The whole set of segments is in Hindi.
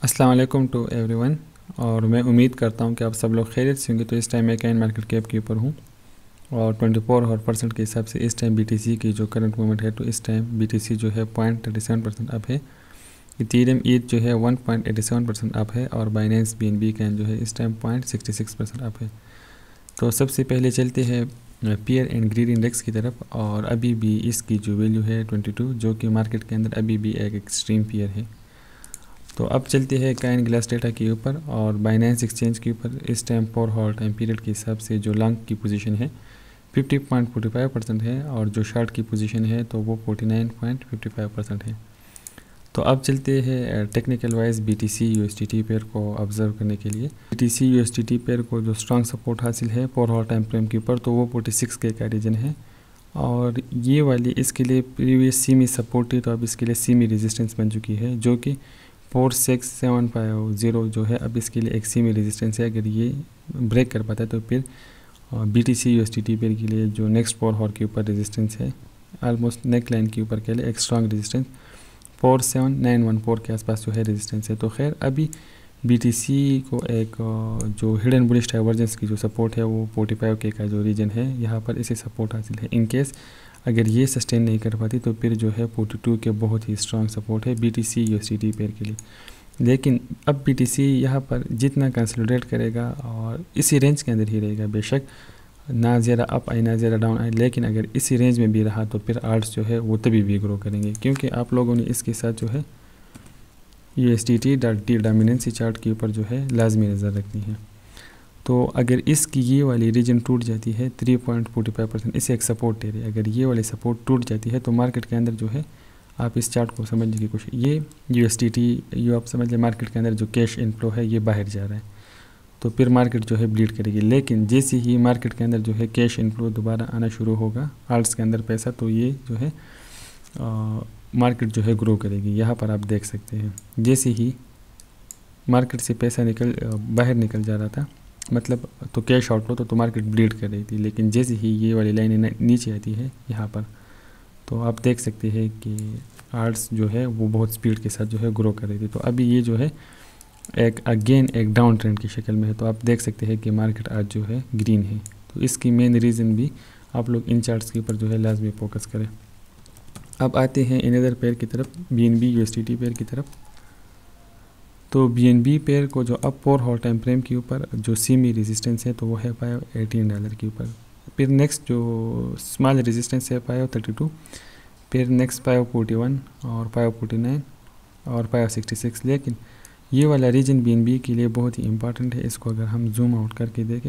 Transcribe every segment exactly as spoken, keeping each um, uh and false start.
अस्सलाम वालेकुम टू एवरीवन। और मैं उम्मीद करता हूं कि आप सब लोग खैरियत से होंगे। तो इस टाइम मैं कैन मार्केट कैप के ऊपर हूं और चौबीस और परसेंट के हिसाब से इस टाइम बीटीसी की जो करंट मूवमेंट है, तो इस टाइम बीटीसी जो है point thirty seven percent up है। इथेरियम ईथ जो है one point eighty seven percent up है और बाइनेंस बीएनबी कैन जो है इस time point sixty six percent up है। तो सबसे पहले चलते हैं पियर एंड ग्रीड इंडेक्स की तरफ। और अभी भी इसकी जो वैल्यू है ट्वेंटी टू, जो कि मार्केट के अंदर अभी भी एक एक्सट्रीम पियर है। तो अब चलते हैं काइन ग्लास डेटा के ऊपर और बाइनेंस एक्सचेंज के ऊपर। इस time four hour time period के हिसाब से जो लॉन्ग की पोजीशन है fifty point forty five percent है और जो शॉर्ट की पोजीशन है तो वो forty nine point fifty five percent है। तो अब चलते हैं technical wise BTC USDT pair को ऑब्जर्व करने के लिए। बीटीसी यूएसडीटी पेयर को जो स्ट्रॉन्ग सपोर्ट हासिल है फोर हॉल टाइम फ्रेम के ऊपर, तो वो फोर्टी सिक्स के का रीजन है और ये वाली इसके लिए प्रीवियस सीमी सपोर्ट थी, तो अब इसके लिए सीमी रेजिस्टेंस बन चुकी है, जो कि four six seven five zero जो है अब इसके लिए एक सीमी रेजिस्टेंस है। अगर ये ब्रेक कर पाता है तो फिर B T C U S T T pair के लिए जो नेक्स्ट फोर हॉर के ऊपर रेजिस्टेंस है, ऑलमोस्ट नेक लाइन के ऊपर के लिए एक strong resistance four seven nine one four के आसपास जो है रेजिस्टेंस है। तो खैर अभी बी टी सी को एक जो हिडन बुलिश डाइवर्जेंस की जो सपोर्ट है वो फोर्टी फाइव के का जो रीजन है, यहाँ पर इसे सपोर्ट हासिल है। इन केस अगर ये सस्टेन नहीं कर पाती तो फिर जो है फोर्टी टू के बहुत ही स्ट्रॉन्ग सपोर्ट है बीटीसी यूएसडीटी पेयर के लिए। लेकिन अब बीटीसी यहाँ पर जितना कंसोलिडेट करेगा और इसी रेंज के अंदर ही रहेगा, बेशक ना ज़्यादा अप आए ना ज़्यादा डाउन आए, लेकिन अगर इसी रेंज में भी रहा तो फिर आर्ट्स जो है वो तभी भी ग्रो करेंगे, क्योंकि आप लोगों ने इसके साथ जो है यूएसडीटी डी डोमिनेंसी चार्ट के ऊपर जो है लाजमी नज़र रखनी है। तो अगर इसकी ये वाली रीजन टूट जाती है three point forty five percent, इसे एक सपोर्ट दे रही है, अगर ये वाली सपोर्ट टूट जाती है तो मार्केट के अंदर जो है आप इस चार्ट को समझने की कोशिश, ये यूएसडीटी यू आप समझ लें मार्केट के अंदर जो कैश इनफ्लो है ये बाहर जा रहा है, तो फिर मार्केट जो है ब्लीड करेगी। लेकिन जैसे ही मार्केट के अंदर जो है कैश इनफ्लो दोबारा आना शुरू होगा आल्ट्स के अंदर पैसा, तो ये जो है आ, मार्केट जो है ग्रो करेगी। यहाँ पर आप देख सकते हैं जैसे ही मार्केट से पैसा निकल बाहर निकल जा रहा था, मतलब तो कैश आउटफ्लो तो, तो मार्केट ब्लीड कर रही थी, लेकिन जैसे ही ये वाली लाइन नीचे आती है यहाँ पर, तो आप देख सकते हैं कि आर्ट्स जो है वो बहुत स्पीड के साथ जो है ग्रो कर रही थी। तो अभी ये जो है एक अगेन एक डाउन ट्रेंड की शक्ल में है, तो आप देख सकते हैं कि मार्केट आज जो है ग्रीन है। तो इसकी मेन रीज़न भी आप लोग इन चार्ट्स के ऊपर जो है लाजमी फोकस करें। अब आते हैं इनअदर पेयर की तरफ, B N B USDT pair की तरफ। तो बी एन बी पेयर को जो up four hour time frame के ऊपर जो सीमी रेजिस्टेंस है तो वो है फाइव एटीन डॉलर के ऊपर। फिर नेक्स्ट जो स्मॉल रेजिस्टेंस है फाइव थर्टी टू, फिर नेक्स्ट फाइव फोर्टी वन और फाइव फोर्टी नाइन और फाइव सिक्सटी सिक्स। लेकिन ये वाला रीजन बी एन बी के लिए बहुत ही इंपॉर्टेंट है। इसको अगर हम जूम आउट करके देखें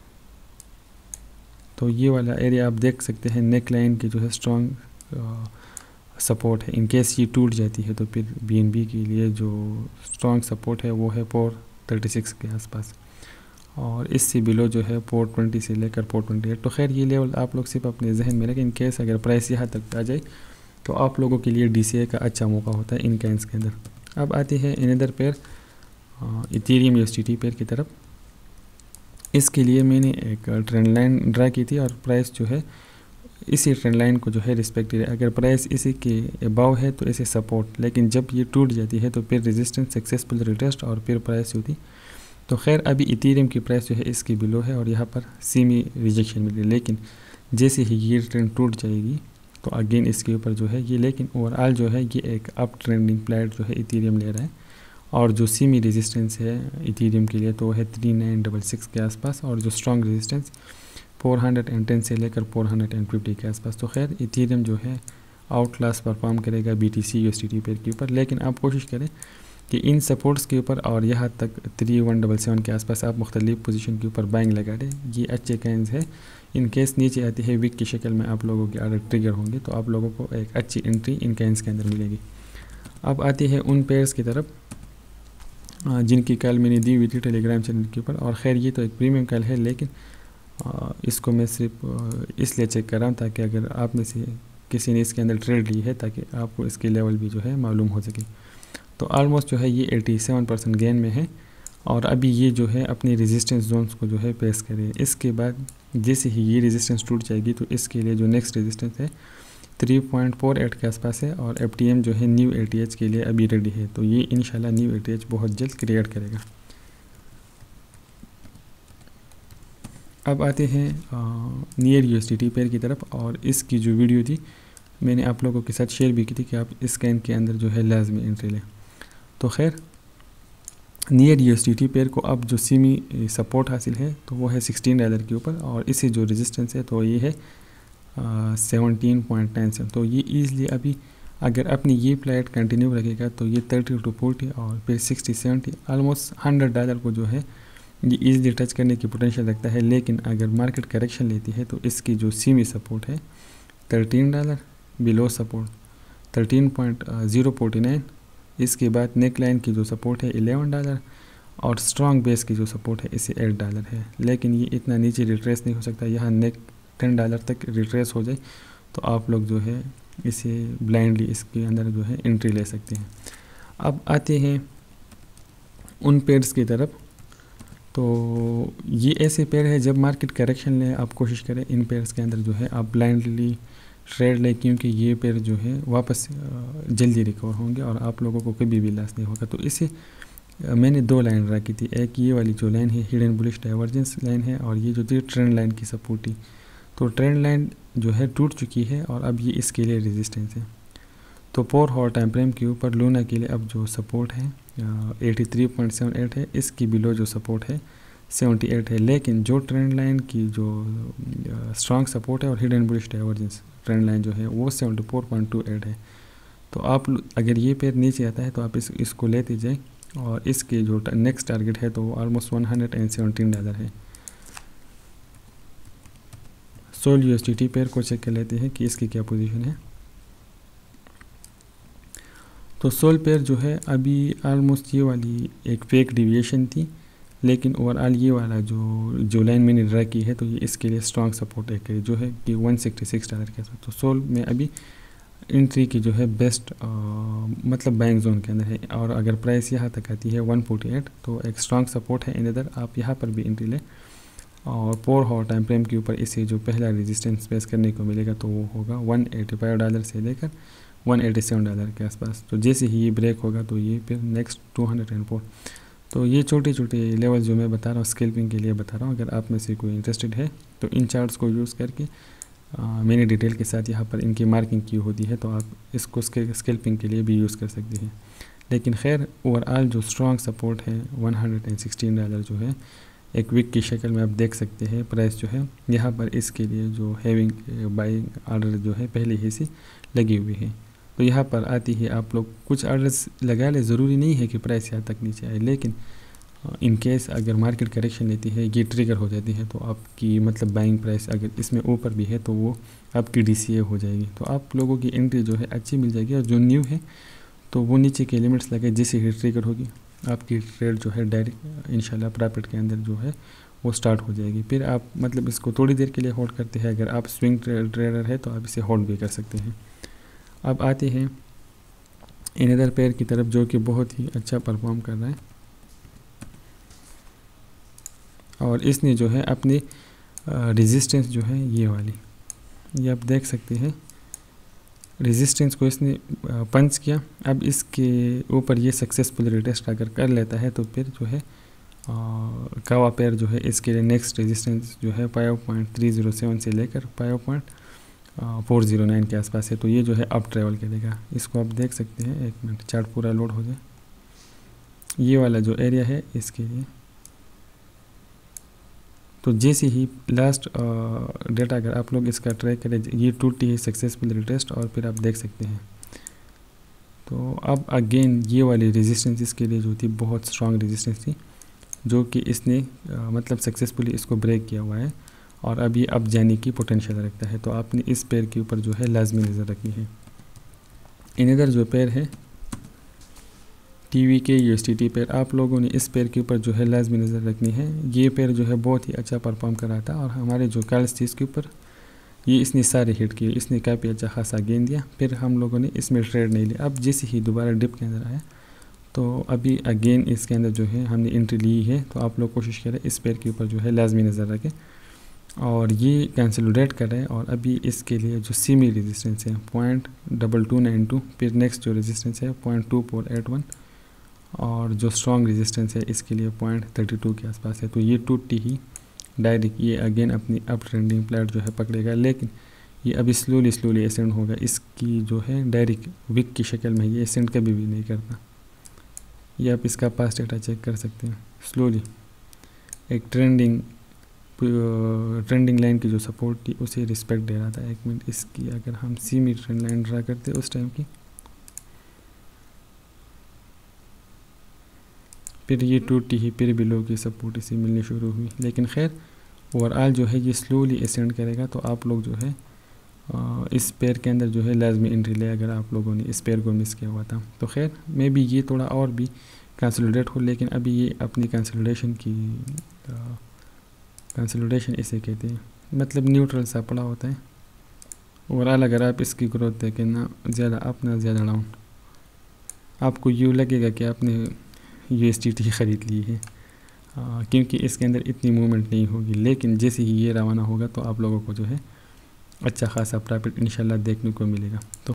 तो ये वाला एरिया आप देख सकते हैं नेक लाइन की जो है स्ट्रॉन्ग सपोर्ट है। इन केस ये टूट जाती है तो फिर बीएनबी के लिए जो स्ट्रॉन्ग सपोर्ट है वो है फोर थर्टी सिक्स के आसपास और इससे बिलो जो है फोर ट्वेंटी से लेकर फोर ट्वेंटी एट। तो खैर ये लेवल आप लोग सिर्फ अपने जहन में रखें। इन केस अगर प्राइस यहाँ तक आ जाए तो आप लोगों के लिए डीसीए का अच्छा मौका होता है इन कैंस के अंदर। अब आती है another pair Ethereum USDT pair की तरफ। इसके लिए मैंने एक ट्रेंड लाइन ड्रा की थी और प्राइस जो है इसी ट्रेंड लाइन को जो है रिस्पेक्ट है। अगर प्राइस इसी के अबाव है तो इसे सपोर्ट, लेकिन जब ये टूट जाती है तो फिर रेजिस्टेंस सक्सेसफुल रिटेस्ट और फिर प्राइस होती। तो खैर अभी इथेरियम की प्राइस जो है इसके बिलो है और यहाँ पर सीमी रिजेक्शन मिली, लेकिन जैसे ही ये ट्रेंड टूट जाएगी तो अगेन इसके ऊपर जो है ये, लेकिन ओवरऑल जो है ये एक अप ट्रेंडिंग प्लेट जो है इथेरियम ले रहा है और जो सीमी रेजिस्टेंस है इथेरियम के लिए तो है थ्री नाइन डबल सिक्स के आसपास और जो strong resistance four hundred ten से लेकर फोर हंड्रेड फिफ्टी के आसपास। तो खैर इथेरियम जो है आउट क्लास परफॉर्म करेगा बीटीसी यूएसडीटी पेयर के ऊपर, लेकिन आप कोशिश करें कि इन सपोर्ट्स के ऊपर और यहाँ तक थ्री वन डबल सेवन के आसपास आप मुख्तलिफ पोजीशन के ऊपर बाइंग लगा दें। ये अच्छे कैंस है। इन केस नीचे आती है वीक की शक्ल में आप लोगों के ऑर्डर ट्रिगर होंगे तो आप लोगों को एक अच्छी एंट्री इन कैंस के अंदर मिलेगी। अब आती है उन पेयर्स की तरफ जिनकी कल मैंने दी हुई थी टेलीग्राम चैनल के ऊपर। और ख़ैर ये तो एक प्रीमियम कल है, लेकिन इसको मैं सिर्फ इसलिए चेक कर रहा हूँ ताकि अगर आप में से किसी ने इसके अंदर ट्रेड ली है ताकि आपको इसकी लेवल भी जो है मालूम हो सके। तो ऑलमोस्ट जो है ये सत्तासी परसेंट गेन में है और अभी ये जो है अपनी रेजिस्टेंस जोन्स को जो है पेश करे। इसके बाद जैसे ही ये रेजिस्टेंस टूट जाएगी तो इसके लिए जो नेक्स्ट रेजिस्टेंस है थ्री पॉइंट फोर एट के आसपास है और एफ टी एम जो है न्यू ए टी एच के लिए अभी रेडी है। तो ये इंशाल्लाह न्यू ए टी एच बहुत जल्द क्रिएट करेगा। अब आते हैं NEAR U S D T pair की तरफ, और इसकी जो वीडियो थी मैंने आप लोगों के साथ शेयर भी की थी कि आप इस स्कैन के अंदर जो है लाजमी एंट्री लें। तो खैर NEAR U S D T pair को अब जो सीमी सपोर्ट हासिल है तो वो है सिक्सटीन डॉलर के ऊपर, और इसी जो रेजिस्टेंस है तो ये है सेवनटीन पॉइंट नाइन सेवन। तो ये ईज़िली अभी अगर अपनी ये फ्लाइट कंटिन्यू रखेगा तो ये थर्टी टू फोर्टी और फिर sixty seventy almost hundred dollar को जो है ये ईज़िली टच करने की पोटेंशियल रखता है। लेकिन अगर मार्केट करेक्शन लेती है तो इसकी जो सीमी सपोर्ट है thirteen dollar, below support thirteen point zero forty nine, इसके बाद नेक लाइन की जो सपोर्ट है इलेवन डॉलर, और स्ट्रॉन्ग बेस की जो सपोर्ट है इसे एट डॉलर है। लेकिन ये इतना नीचे रिट्रेस नहीं हो सकता, यहाँ नेक टेन डॉलर तक रिट्रेस हो जाए तो आप लोग जो है इसे ब्लाइंडली इसके अंदर जो है एंट्री ले सकते हैं। अब आते हैं उन पेयर्स की तरफ। तो ये ऐसे पेयर है जब मार्केट करेक्शन ले आप कोशिश करें इन पेयर्स के अंदर जो है आप ब्लाइंडली ट्रेड लें, क्योंकि ये पेयर जो है वापस जल्दी रिकवर होंगे और आप लोगों को कभी भी लॉस नहीं होगा। तो इसे मैंने दो लाइन रखी थी, एक ये वाली जो लाइन है हिडन बुलिश डाइवर्जेंस लाइन है, और ये जो थी ट्रेंड लाइन की सपोर्ट थी। तो ट्रेंड लाइन जो है टूट चुकी है और अब ये इसके लिए रेजिस्टेंस है। तो फोर हॉर टाइम फ्रेम के ऊपर लूना के लिए अब जो सपोर्ट है eighty three point seven eight है, इसकी बिलो जो सपोर्ट है सेवेंटी एट है। लेकिन जो ट्रेंड लाइन की जो स्ट्रॉन्ग सपोर्ट है और hidden bullish divergence trend line जो है वो seventy four point two eight है। तो आप अगर ये पेयर नीचे आता है तो आप इस इसको लेते जाए, और इसके जो नेक्स्ट टारगेट है तो वो almost one hundred seventeen dollar है। SOL U S D T pair को चेक कर लेते हैं कि इसकी क्या पोजीशन है। तो सोल पेयर जो है अभी ऑलमोस्ट ये वाली एक फेक डिविएशन थी, लेकिन ओवरऑल ये वाला जो जो लाइन मैंने ड्रा की है तो ये इसके लिए स्ट्रॉन्ग सपोर्ट एक है जो है कि वन सिक्सटी सिक्स डॉलर के साथ। तो सोल में अभी एंट्री की जो है बेस्ट आ, मतलब बाइंग जोन के अंदर है, और अगर प्राइस यहाँ तक आती है वन फोर्टी एट तो एक स्ट्रॉन्ग सपोर्ट है इन इधर, आप यहाँ पर भी एंट्री लें। और फोर हॉर टाइम फ्रेम के ऊपर इसे जो पहला रेजिस्टेंस फेस करने को मिलेगा तो वो होगा वन एटी फाइव डॉलर से लेकर वन एटी सेवन डॉलर के आसपास। तो जैसे ही ये ब्रेक होगा तो ये फिर next two hundred and four. तो ये छोटे छोटे लेवल जो मैं बता रहा हूँ स्कैल्पिंग के लिए बता रहा हूँ, अगर आप में से कोई इंटरेस्टेड है तो इन चार्ट्स को यूज़ करके आ, मैंने डिटेल के साथ यहाँ पर इनकी मार्किंग की होती है, तो आप इसको स्कैल्पिंग के लिए भी यूज़ कर सकते हैं। लेकिन खैर ओवरऑल जो स्ट्रॉन्ग सपोर्ट है वन हंड्रेड सिक्सटीन डॉलर जो है एक वीक की शक्ल में आप देख सकते हैं। प्राइस जो है यहाँ पर इसके लिए जो हैविंग बाइंग आर्डर जो है पहले ही से लगी हुई है। तो यहाँ पर आती है आप लोग कुछ आर्डर्स लगा ले, ज़रूरी नहीं है कि प्राइस यहाँ तक नीचे आए, लेकिन इन केस अगर मार्केट करेक्शन लेती है ये ट्रिगर हो जाती है तो आपकी मतलब बाइंग प्राइस अगर इसमें ऊपर भी है तो वो आपकी डी सी ए हो जाएगी। तो आप लोगों की एंट्री जो है अच्छी मिल जाएगी, और जो न्यू है तो वो नीचे के लिमिट्स लगे, जैसे ही ट्रिगर होगी आपकी ट्रेड जो है डायरेक्ट इंशाल्लाह प्रॉफिट के अंदर जो है वो स्टार्ट हो जाएगी। फिर आप मतलब इसको थोड़ी देर के लिए होल्ड करते हैं, अगर आप स्विंग ट्रेडर है तो आप इसे होल्ड भी कर सकते हैं। अब आते हैं इनदर पेयर की तरफ जो कि बहुत ही अच्छा परफॉर्म कर रहा है, और इसने जो है अपनी रेजिस्टेंस जो है ये वाली ये आप देख सकते हैं रेजिस्टेंस को इसने पंच किया। अब इसके ऊपर ये सक्सेसफुल रिटेस्ट अगर कर लेता है तो फिर जो है कावा पेयर जो है इसके लिए नेक्स्ट रेजिस्टेंस जो है five point three zero seven से लेकर five point four zero nine के आसपास है। तो ये जो है अप ट्रेवल करेगा, इसको आप देख सकते हैं। एक मिनट चार्ट पूरा लोड हो जाए, ये वाला जो एरिया है इसके लिए। तो जैसे ही लास्ट डेटा अगर आप लोग इसका ट्रैक करें, ये टूटी है सक्सेसफुल रिटेस्ट, और फिर आप देख सकते हैं। तो अब अगेन ये वाली रेजिस्टेंस इसके लिए जो थी बहुत स्ट्रांग रेजिस्टेंस थी, जो कि इसने आ, मतलब सक्सेसफुली इसको ब्रेक किया हुआ है, और अब ये अब जाने की पोटेंशियल रखता है। तो आपने इस पेयर के ऊपर जो है लाजमी नज़र रखनी है। इन इधर जो पेयर है T V K U S T T pair, आप लोगों ने इस पेयर के ऊपर जो है लाजमी नज़र रखनी है। ये पेयर जो है बहुत ही अच्छा परफॉर्म कर रहा था, और हमारे जो कॉल्स थी इसके ऊपर ये इसने सारे हिट किए, इसने काफ़ी अच्छा खासा गेन दिया। फिर हम लोगों ने इसमें ट्रेड नहीं लिया। अब जैसे ही दोबारा डिप के अंदर आया तो अभी अगेन इसके अंदर जो है हमने एंट्री ली है। तो आप लोग कोशिश करें इस पेयर के ऊपर जो है लाजमी नज़र रखें। और ये कंसोलिडेट कर रहे हैं। और अभी इसके लिए जो सीमी रेजिस्टेंस है point double two nine two, फिर नेक्स्ट जो रेजिस्टेंस है point two four eight one, और जो स्ट्रॉन्ग रेजिस्टेंस है इसके लिए पॉइंट थर्टी टू के आसपास है। तो ये टूटी ही डायरेक्ट ये अगेन अपनी अप ट्रेंडिंग प्लेट जो है पकड़ेगा, लेकिन ये अभी स्लोली स्लोली एसेंड होगा। इसकी जो है डायरेक्ट विक की शक्ल में ये एसेंड कभी भी नहीं करता। ये आप इसका पास्ट डेटा चेक कर सकते हैं। स्लोली एक ट्रेंडिंग ट्रेंडिंग लाइन की जो सपोर्ट थी उसे रिस्पेक्ट दे रहा था। एक मिनट, इसकी अगर हम सीमी ट्रेंड लाइन ड्रा करते उस टाइम की, फिर ये टूटी ही, फिर भी लो की सपोर्ट इसे मिलनी शुरू हुई। लेकिन खैर ओवरऑल जो है ये स्लोली एसेंड करेगा। तो आप लोग जो है इस पेयर के अंदर जो है लाजमी एंट्री ले, अगर आप लोगों ने इस पेयर को मिस किया हुआ था। तो खैर मे भी ये थोड़ा और भी कंसोलिडेट हो, लेकिन अभी ये अपनी कंसोलिडेशन की कंसोलिडेशन इसे कहते हैं, मतलब न्यूट्रल सा पड़ा होता है। ओवरऑल अगर आप इसकी ग्रोथ देखें ना, ज़्यादा अप ना ज़्यादा डाउन, आपको यूँ लगेगा कि आपने यू एस डी टी ख़रीद ली है, आ, क्योंकि इसके अंदर इतनी मूवमेंट नहीं होगी। लेकिन जैसे ही ये रवाना होगा तो आप लोगों को जो है अच्छा खासा प्रॉफिट इंशाल्लाह देखने को मिलेगा। तो